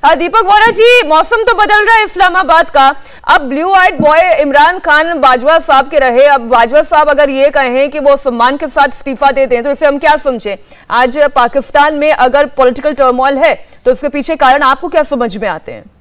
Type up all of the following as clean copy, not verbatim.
दीपक वोरा जी, मौसम तो बदल रहा है इस्लामाबाद का। अब blue eyed boy Imran Khan Bajwa साहब के रहे, अब बाजवा साहब अगर ये कहें कि वो सम्मान के साथ इस्तीफा दे दें तो इसे हम क्या समझें? आज पाकिस्तान में अगर पॉलिटिकल टर्मोइल है तो इसके पीछे कारण आपको क्या समझ में आते हैं?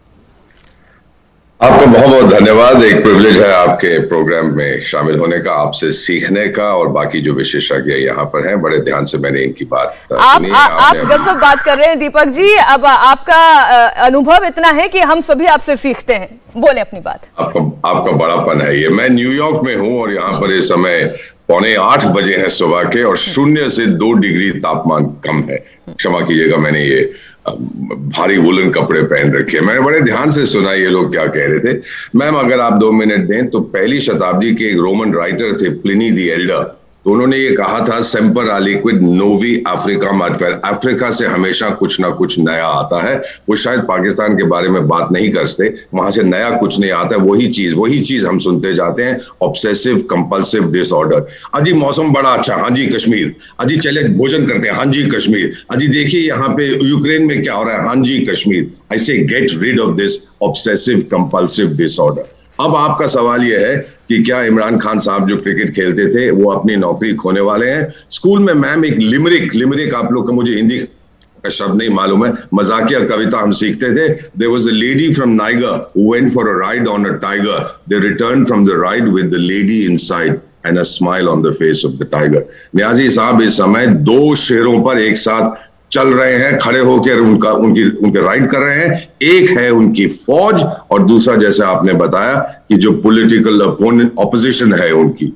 आपका बहुत बहुत धन्यवाद। एक प्रिविलेज है आपके प्रोग्राम में शामिल होने का, आपसे सीखने का, और बाकी जो विशेषज्ञ यहाँ पर हैं बड़े ध्यान से मैंने इनकी बात सुनी। आप गजब बात कर रहे हैं दीपक जी। अब आपका अनुभव इतना है कि हम सभी आपसे सीखते हैं, बोले अपनी बात। आपका बड़ापन है ये। मैं न्यूयॉर्क में हूँ और यहाँ पर इस समय 7:45 बजे है सुबह के, और 0 से 2 डिग्री तापमान कम है। क्षमा कीजिएगा, मैंने ये भारी वुलन कपड़े पहन रखे। मैंने बड़े ध्यान से सुना ये लोग क्या कह रहे थे। मैम अगर आप 2 मिनट दें तो पहली शताब्दी के एक रोमन राइटर थे प्लिनी द एल्डर, तो उन्होंने ये कहा था सेम्पर आलिक्विड नोवी अफ्रीका मडफेयर। अफ्रीका से हमेशा कुछ ना कुछ नया आता है। वो शायद पाकिस्तान के बारे में बात नहीं करते, वहां से नया कुछ नहीं आता है। वही चीज हम सुनते जाते हैं, ऑब्सेसिव कंपल्सिव डिसऑर्डर। अजी मौसम बड़ा अच्छा, हाँ जी कश्मीर, अजी चले भोजन करते हैं, हाँ जी कश्मीर, अजी देखिए यहाँ पे यूक्रेन में क्या हो रहा है, हाँ जी Kashmir. I say get rid of this obsessive compulsive disorder. अब आपका सवाल यह है कि क्या इमरान खान साहब जो क्रिकेट खेलते थे वो अपनी नौकरी खोने वाले हैं? स्कूल में मैम एक लिमरिक आप लोग का, मुझे हिंदी का शब्द नहीं मालूम है, मजाकिया कविता हम सीखते थे। There was a lady from Niger who went for a ride on a tiger. They returned from the ride with the lady inside and a smile on the face of the tiger. Niazi साहब इस समय 2 शेरों पर एक साथ चल रहे हैं, खड़े होकर उनके राइड कर रहे हैं। एक है उनकी फौज और दूसरा, जैसे आपने बताया, कि जो पॉलिटिकल ऑपोजिशन है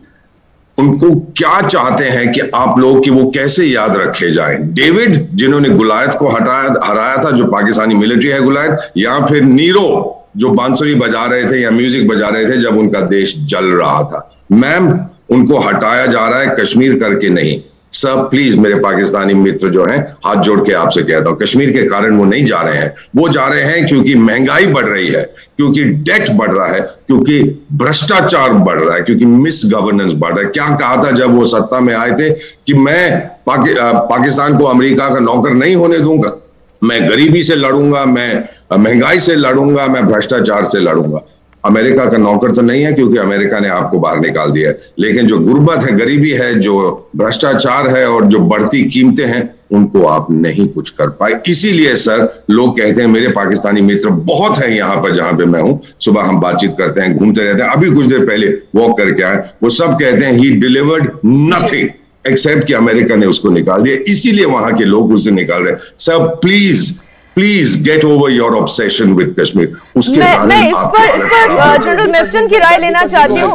उनको क्या चाहते हैं कि आप लोग, कि वो कैसे याद रखे जाएं? डेविड जिन्होंने गुलायत को हराया था, जो पाकिस्तानी मिलिट्री है गुलायत, या फिर नीरो जो बांसुरी बजा रहे थे या म्यूजिक बजा रहे थे जब उनका देश जल रहा था? मैम उनको हटाया जा रहा है, कश्मीर करके नहीं। सर प्लीज, मेरे पाकिस्तानी मित्र जो हैं, हाथ जोड़ के आपसे कहता हूं, कश्मीर के कारण वो नहीं जा रहे हैं। वो जा रहे हैं क्योंकि महंगाई बढ़ रही है, क्योंकि डेट बढ़ रहा है, क्योंकि भ्रष्टाचार बढ़ रहा है, क्योंकि मिस गवर्नेंस बढ़ रहा है। क्या कहा था जब वो सत्ता में आए थे कि मैं पाकिस्तान को अमेरिका का नौकर नहीं होने दूंगा, मैं गरीबी से लड़ूंगा, मैं महंगाई से लड़ूंगा, मैं भ्रष्टाचार से लड़ूंगा। अमेरिका का नौकर तो नहीं है क्योंकि अमेरिका ने आपको बाहर निकाल दिया है, लेकिन जो गुर्बत है, गरीबी है, जो भ्रष्टाचार है और जो बढ़ती कीमतें हैं, उनको आप नहीं कुछ कर पाए। इसीलिए सर लोग कहते हैं, मेरे पाकिस्तानी मित्र बहुत हैं यहाँ पर जहां पे मैं हूं, सुबह हम बातचीत करते हैं, घूमते रहते हैं, अभी कुछ देर पहले वॉक करके आए, वो सब कहते हैं ही डिलीवर्ड नथिंग एक्सेप्ट कि अमेरिका ने उसको निकाल दिया। इसीलिए वहां के लोग उसे निकाल रहे हैं। Sir please get over your obsession with Kashmir. उसके मैं इस पर जनरल मेस्टन की राय लेना चाहती हूँ।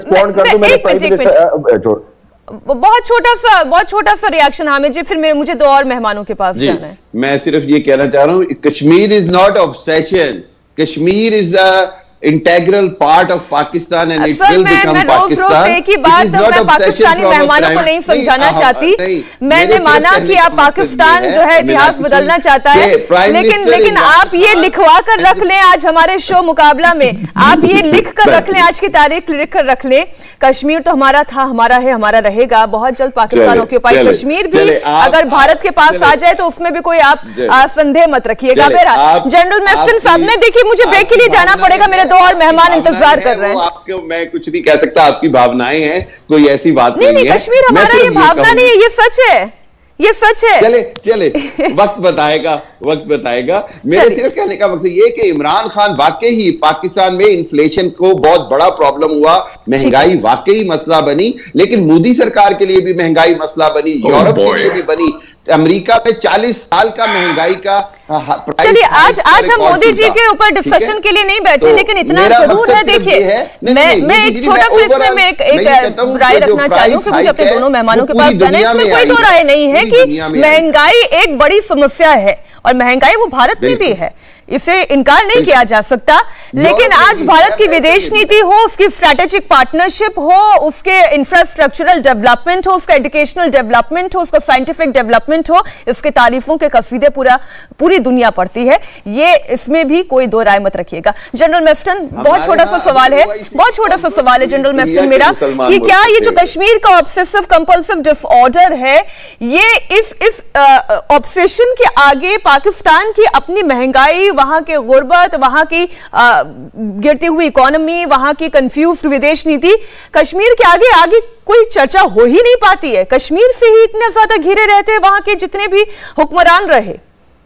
बहुत छोटा सा रिएक्शन हामिद जी, फिर मुझे 2 और मेहमानों के पास जाना है। मैं सिर्फ ये कहना चाह रहा हूँ, Kashmir is not obsession, Kashmir is the integral part of Pakistan and it will become Pakistan. एक ही बात मैं पाकिस्तानी मेहमानों को नहीं समझाना चाहती। मैंने माना कि आप पाकिस्तान जो है इतिहास बदलना चाहता है, लेकिन आप ये लिखवा कर रख लें आज हमारे शो मुकाबला में, आप ये लिख कर रख लें, आज की तारीख लिख कर रख लें, कश्मीर तो हमारा था, हमारा है, हमारा रहेगा। बहुत जल्द पाकिस्तान ऑक्यूपाई कश्मीर भी अगर भारत के पास आ जाए तो उसमें भी कोई आप संदेह मत रखिएगा। जनरल मेस्टन साहब ने, देखिए मुझे ब्रेक के लिए जाना पड़ेगा, मेरे 2 और मेहमान इंतजार कर रहे हैं। आपको मैं कुछ नहीं कह सकता, आपकी भावनाएं हैं, कोई ऐसी बात नहीं है। कश्मीर हमारा ये भावना नहीं है, ये सच है, ये सच है। चले वक्त बताएगा। मेरे सिर्फ कहने का मकसद ये कि इमरान खान वाकई ही पाकिस्तान में इन्फ्लेशन को बहुत बड़ा प्रॉब्लम हुआ, महंगाई वाकई मसला बनी, लेकिन मोदी सरकार के लिए भी महंगाई मसला बनी, यूरोप के लिए भी बनी, अमेरिका में 40 साल का महंगाई का। चलिए आज हम मोदी जी के ऊपर डिस्कशन के लिए नहीं बैठे, लेकिन इतना जरूर है, देखिए मैं एक छोटा सा इसमें मैं एक राय रखना चाहती हूँ, मुझे अपने दोनों मेहमानों के पास जाना है। इसमें कोई 2 राय नहीं है कि महंगाई एक बड़ी समस्या है, और महंगाई वो भारत में भी है, इसे इनकार नहीं किया जा सकता, लेकिन आज भारत की विदेश नीति हो, उसकी स्ट्रैटेजिक पार्टनरशिप हो, उसके इंफ्रास्ट्रक्चरल डेवलपमेंट हो, उसका एजुकेशनल डेवलपमेंट हो, उसका साइंटिफिक डेवलपमेंट हो, इसके तारीफों के कसीदे पूरी दुनिया पढ़ती है, ये इसमें भी कोई दो राय मत रखिएगा। जनरल मेफ्टन, बहुत छोटा सा सवाल है, बहुत छोटा सा सवाल है जनरल मेफ्टन मेरा, कि क्या ये जो कश्मीर का ऑब्सेसिव कंपल्सिव डिसऑर्डर है, ये इस ऑब्सेशन के आगे पाकिस्तान की अपनी महंगाई, वहां के गुर्बत, वहां की गिरती हुई इकोनॉमी, वहां की कंफ्यूज्ड विदेश नीति, कश्मीर के आगे कोई चर्चा हो ही नहीं पाती है? कश्मीर से ही इतने ज्यादा घिरे रहते हैं वहां के जितने भी हुक्मरान रहे।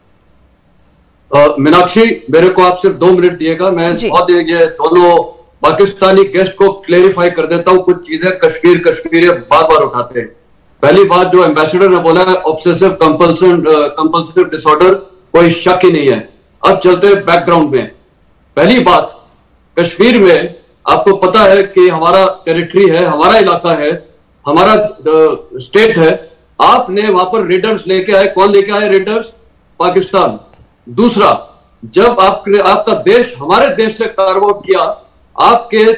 मीनाक्षी, मेरे को आप सिर्फ 2 मिनट दिएगा, मैं बहुत ये दोनों पाकिस्तानी गेस्ट को क्लेरिफाई कर देता हूं। कुछ चीजें कश्मीर बार बार उठाते हैं। पहली बात जो एम्बेसडर ने बोला है ऑब्सेसिव कंपल्सिव डिसऑर्डर, कोई शक ही नहीं है। अब चलते हैं बैकग्राउंड में। पहली बात, कश्मीर में आपको पता है कि हमारा टेरिटरी है, हमारा इलाका है, हमारा स्टेट है। आपने वहां पर रेडर्स लेके आए, कौन लेके आए रेडर्स? पाकिस्तान। दूसरा, जब आपका देश हमारे देश से कार्व आउट किया, आपके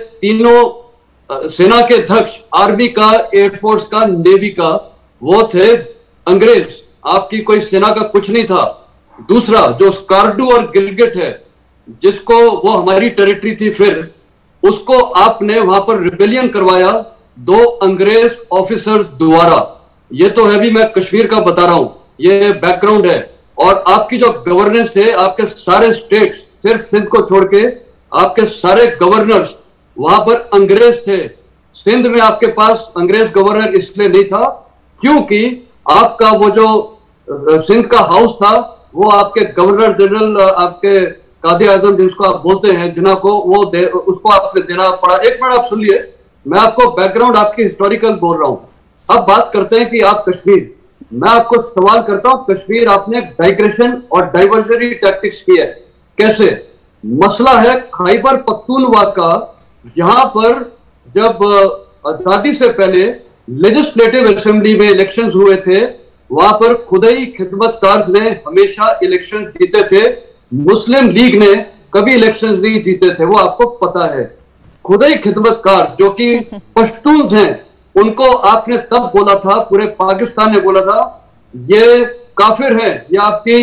तीनों सेना के अध्यक्ष, आर्मी का, एयरफोर्स का, नेवी का, वो थे अंग्रेज। आपकी कोई सेना का कुछ नहीं था। दूसरा, जो स्कार्डू और गिलगिट है, जिसको वो हमारी टेरिटरी थी, फिर उसको आपने वहां पर रिबेलियन करवाया 2 अंग्रेज ऑफिसर्स द्वारा। ये तो है भी, मैं कश्मीर का बता रहा हूं, ये बैकग्राउंड है। और आपकी जो गवर्नेंस थे, आपके सारे स्टेट्स, सिर्फ सिंध को छोड़ के आपके सारे गवर्नर्स वहां पर अंग्रेज थे। सिंध में आपके पास अंग्रेज गवर्नर इसलिए नहीं था क्योंकि आपका वो जो सिंध का हाउस था, वो आपके गवर्नर जनरल, आपके कादी आजम जिसको आप बोलते हैं, जिन्ना को, उसको आपने देना पड़ा। एक मिनट आप सुनिए, मैं आपको बैकग्राउंड आपकी हिस्टोरिकल बोल रहा हूं। अब बात करते हैं कि आप कश्मीर, मैं आपको सवाल करता हूं, कश्मीर आपने डाइग्रेशन और डाइवर्जरी टैक्टिक्स की है। कैसे? मसला है खैबर पख्तूनख्वा का, जहां पर जब आजादी से पहले लेजिस्लेटिव असेंबली में इलेक्शंस हुए थे, वहां पर खुदाई खिदमतकार ने हमेशा इलेक्शन जीते थे। मुस्लिम लीग ने कभी इलेक्शंस नहीं जीते थे, वो आपको पता है। खुदाई खिदमतकार जो कि पश्तून हैं, उनको आपने तब बोला था, पूरे पाकिस्तान ने बोला था, ये काफिर है, ये आपकी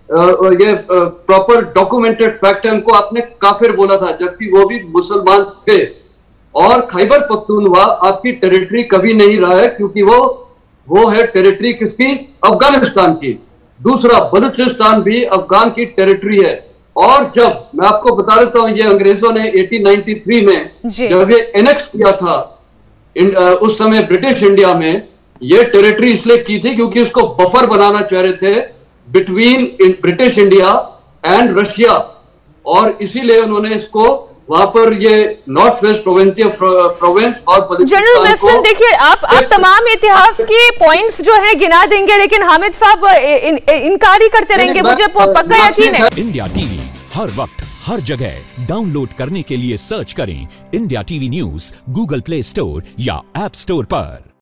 ये प्रॉपर डॉक्यूमेंटेड फैक्ट है, उनको आपने काफिर बोला था, जबकि वो भी मुसलमान थे। और खैबर पख्तूनख्वा आपकी टेरिटरी कभी नहीं रहा है, क्योंकि वो है टेरिटरी किसकी? अफगानिस्तान की। दूसरा, बलूचिस्तान भी अफगान की टेरिटरी है। और जब मैं आपको बता देता हूं, ये अंग्रेजों ने 1893 में जब ये एनेक्स किया था, उस समय ब्रिटिश इंडिया में, ये टेरिटरी इसलिए की थी क्योंकि उसको बफर बनाना चाह रहे थे between British India and Russia, और इसीलिए उन्होंने इसको वहां पर ये नॉर्थ वेस्ट प्रोविंस और जनरल मेफ्टन, देखिए आप तमाम इतिहास के पॉइंट्स जो है गिना देंगे, लेकिन हामिद साहब इनकार ही करते रहेंगे, मुझे पक्का यकीन है। इंडिया टीवी हर वक्त हर जगह डाउनलोड करने के लिए सर्च करें India TV news Google Play Store या ऐप स्टोर पर।